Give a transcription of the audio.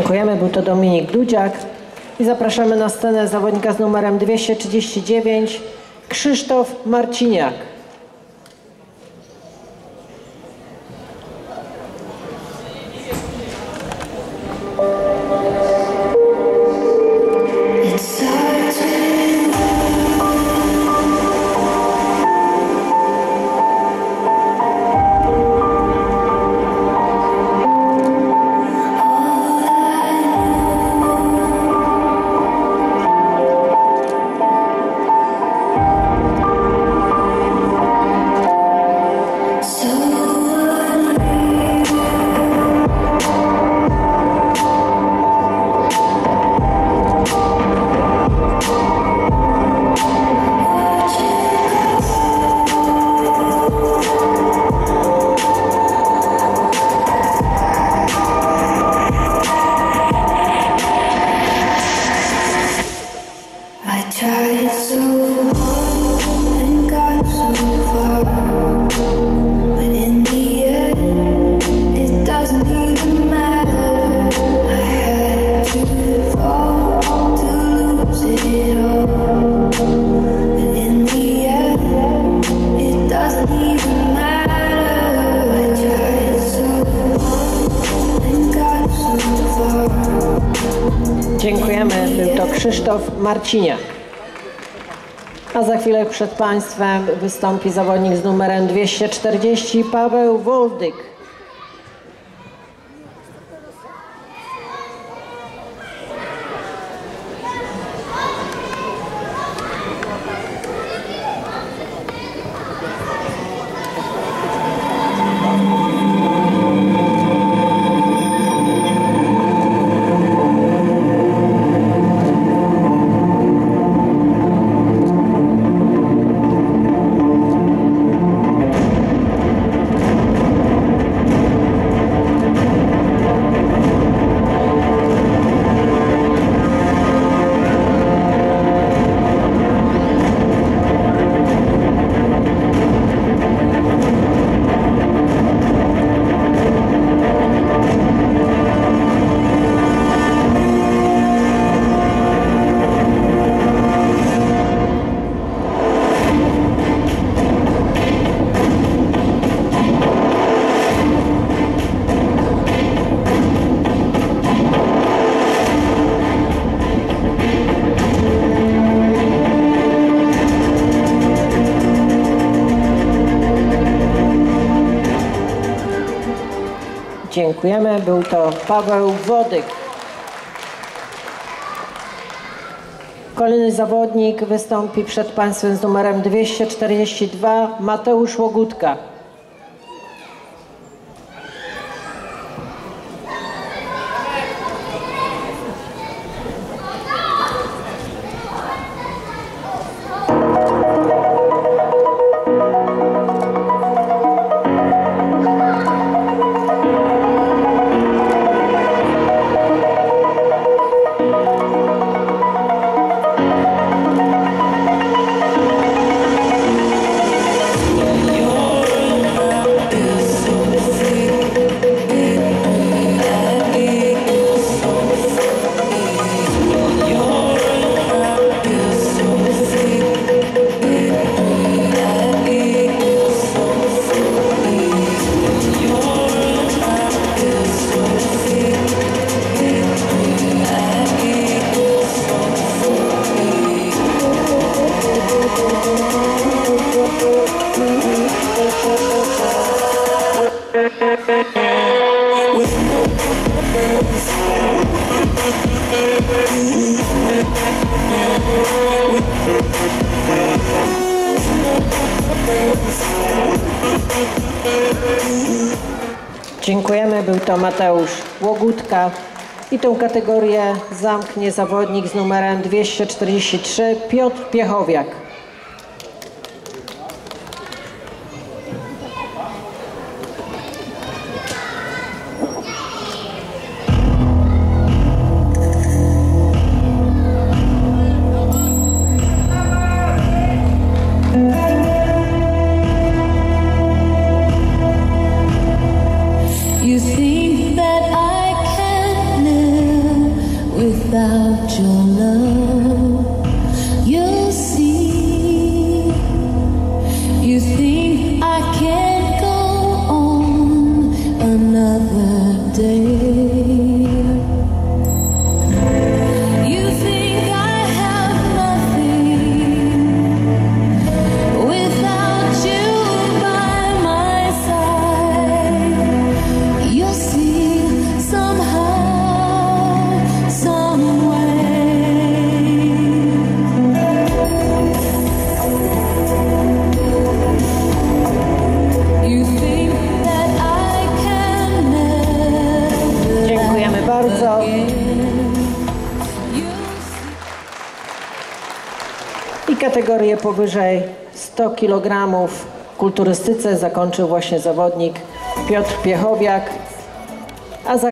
Dziękujemy, był to Dominik Dudziak. I zapraszamy na scenę zawodnika z numerem 239, Krzysztof Marciniak. Dziękujemy, był to Krzysztof Marciniak. A za chwilę przed Państwem wystąpi zawodnik z numerem 240, Paweł Woldyk. Dziękujemy, był to Paweł Wodyk. Kolejny zawodnik wystąpi przed Państwem z numerem 242, Mateusz Łogódka. Dziękujemy, był to Mateusz Łogódka i tę kategorię zamknie zawodnik z numerem 243, Piotr Piechowiak. You think that I can live without your love. You'll see. You think I can't go on another day. You think I have nothing without you by my side. You'll see somehow, some way. You think that I can never. Dziękujemy bardzo. I kategorię powyżej 100 kg w kulturystyce zakończył właśnie zawodnik Piotr Piechowiak, a za